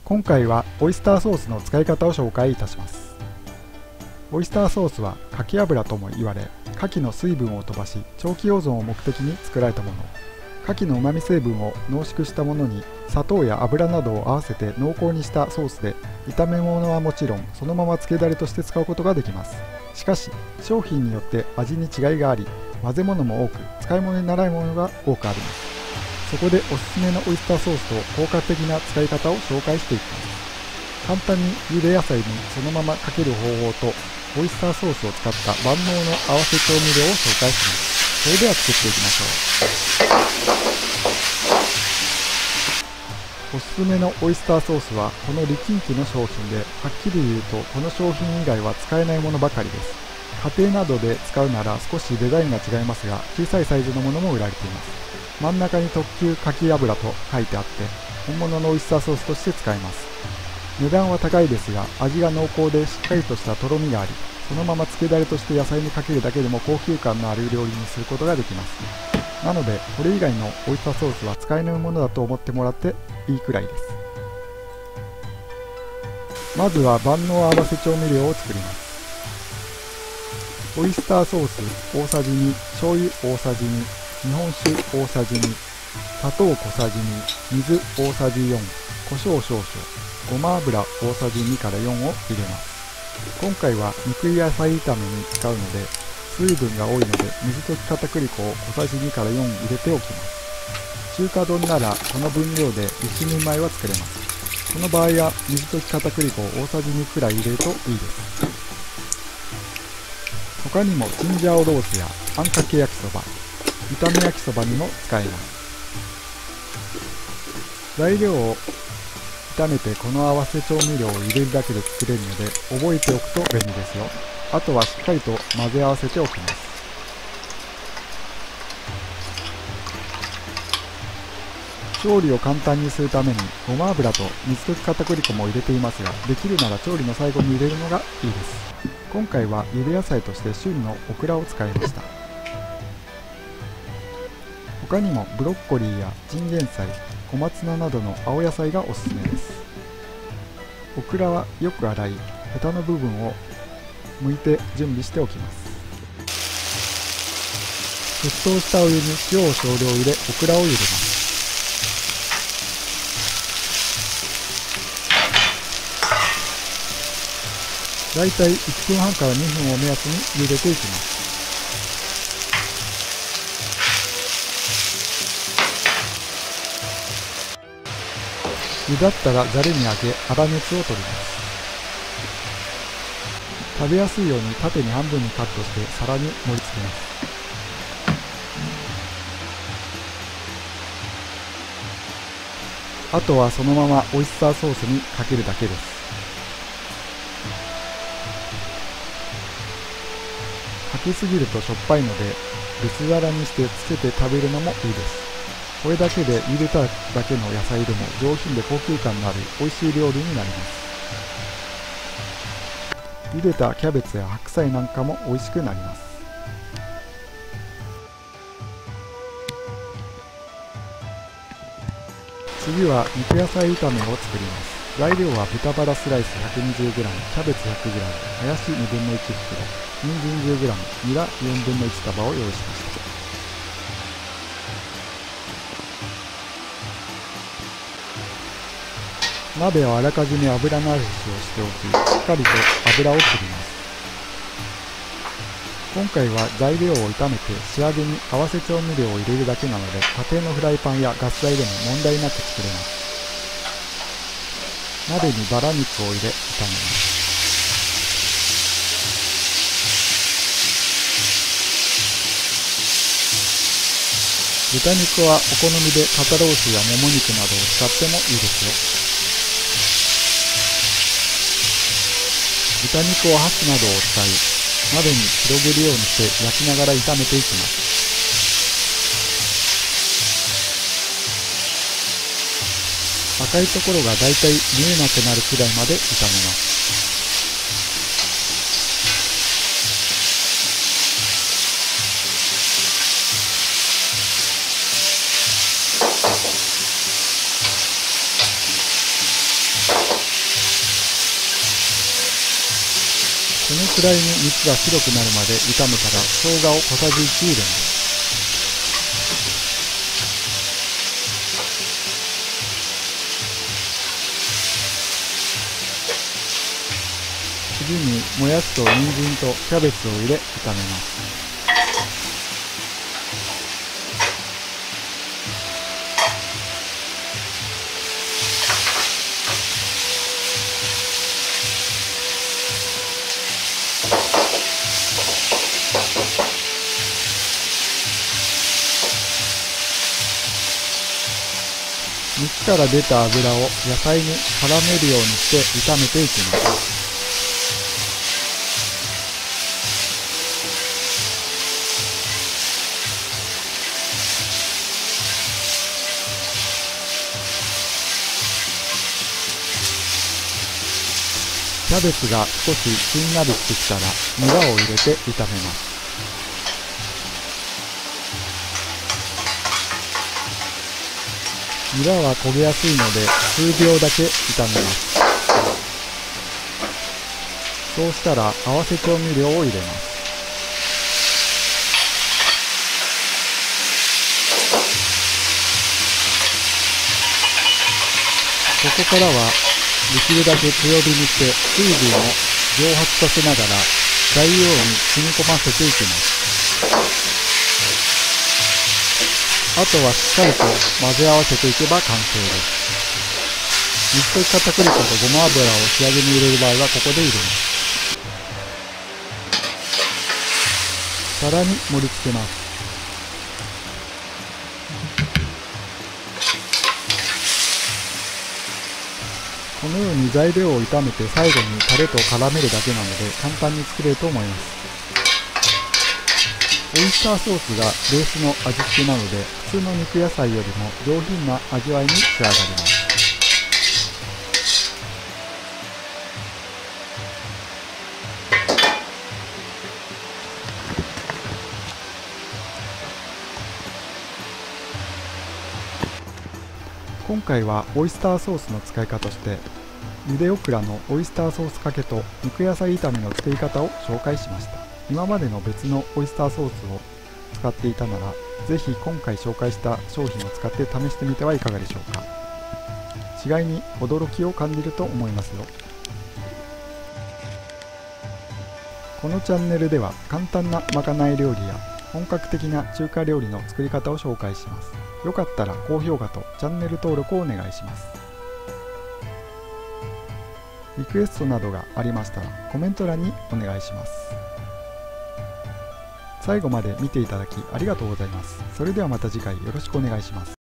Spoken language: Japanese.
今回はオイスターソースの使い方を紹介いたします。オイスターソースは牡蠣油とも言われ、牡蠣の水分を飛ばし長期保存を目的に作られたもの。牡蠣の旨味成分を濃縮したものに砂糖や油などを合わせて濃厚にしたソースで、炒め物はもちろんそのまま漬けだれとして使うことができます。しかし商品によって味に違いがあり、混ぜ物も多く使い物にならないものが多くあります。そこでおすすめのオイスターソースと効果的な使い方を紹介していきます。簡単に茹で野菜にそのままかける方法とオイスターソースを使った万能の合わせ調味料を紹介します。それでは作っていきましょう。おすすめのオイスターソースはこの力んきの商品で、はっきり言うとこの商品以外は使えないものばかりです。家庭などで使うなら少しデザインが違いますが、小さいサイズのものも売られています。真ん中に特級牡蠣油と書いてあって、本物のオイスターソースとして使えます。値段は高いですが、味が濃厚でしっかりとしたとろみがあり、そのまま漬けだれとして野菜にかけるだけでも高級感のある料理にすることができます。なのでこれ以外のオイスターソースは使えないものだと思ってもらっていいくらいです。まずは万能合わせ調味料を作ります。オイスターソース大さじ2、醤油大さじ2、日本酒大さじ2、砂糖小さじ2、水大さじ4、胡椒少々、ごま油大さじ2から4を入れます。今回は肉野菜炒めに使うので水分が多いので、水溶き片栗粉を小さじ2から4入れておきます。中華丼ならこの分量で1人前は作れます。この場合は水溶き片栗粉を大さじ2くらい入れるといいです。他にもチンジャオロースやあんかけ焼きそば、炒め焼きそばにも使えます。材料を炒めてこの合わせ調味料を入れるだけで作れるので、覚えておくと便利ですよ。あとはしっかりと混ぜ合わせておきます。調理を簡単にするためにごま油と水溶き片栗粉も入れていますが、できるなら調理の最後に入れるのがいいです。今回は茹で野菜として旬のオクラを使いました。他にもブロッコリーやチンゲン菜、小松菜などの青野菜がおすすめです。オクラはよく洗い、ヘタの部分を剥いて準備しておきます。沸騰したお湯に塩を少量入れ、オクラを茹でます。だいたい1分半から2分を目安に茹でていきます。茹だったらざるにあげ、粗熱を取ります。食べやすいように縦に半分にカットして皿に盛り付けます。あとはそのままオイスターソースにかけるだけです。かけすぎるとしょっぱいので、別皿にしてつけて食べるのもいいです。これだけで茹でただけの野菜でも上品で高級感のある美味しい料理になります。茹でたキャベツや白菜なんかも美味しくなります。次は肉野菜炒めを作ります。材料は豚バラスライス 120g、キャベツ 100g、もやし1/2袋、人参 10g、ニラ1/4束を用意しました。鍋をあらかじめ油流しをしておき、しっかりと油を切ります。今回は材料を炒めて仕上げに合わせ調味料を入れるだけなので、家庭のフライパンやガス台でも問題なく作れます。鍋にバラ肉を入れ炒めます。豚肉はお好みで肩ロースやもも肉などを使ってもいいですよ。豚肉を箸などを使い、鍋に広げるようにして焼きながら炒めていきます。赤いところがだいたい見えなくなるくらいまで炒めます。 このくらいに肉が白くなるまで炒めたら生姜を小さじ1入れます。次にもやしと人参とキャベツを入れ炒めます。肉から出た油を野菜に絡めるようにして炒めていきます。キャベツが少ししんなりしてきたらニラを入れて炒めます。ニラは焦げやすいので数秒だけ炒めます。そうしたら合わせ調味料を入れます。ここからはできるだけ強火にして水分を蒸発させながら材料に染み込ませていきます。あとはしっかりと混ぜ合わせていけば完成です。水溶き片栗粉とごま油を仕上げに入れる場合はここで入れます。皿に盛り付けます。このように材料を炒めて最後にタレと絡めるだけなので簡単に作れると思います。オイスターソースがベースの味付けなので普通の肉野菜よりも上品な味わいに仕上がります。今回はオイスターソースの使い方としてゆでオクラのオイスターソースかけと肉野菜炒めの作り方を紹介しました。今までの別のオイスターソースを使っていたならぜひ今回紹介した商品を使って試してみてはいかがでしょうか。違いに驚きを感じると思いますよ。このチャンネルでは簡単なまかない料理や本格的な中華料理の作り方を紹介します。よかったら高評価とチャンネル登録をお願いします。リクエストなどがありましたらコメント欄にお願いします。最後まで見ていただきありがとうございます。それではまた次回よろしくお願いします。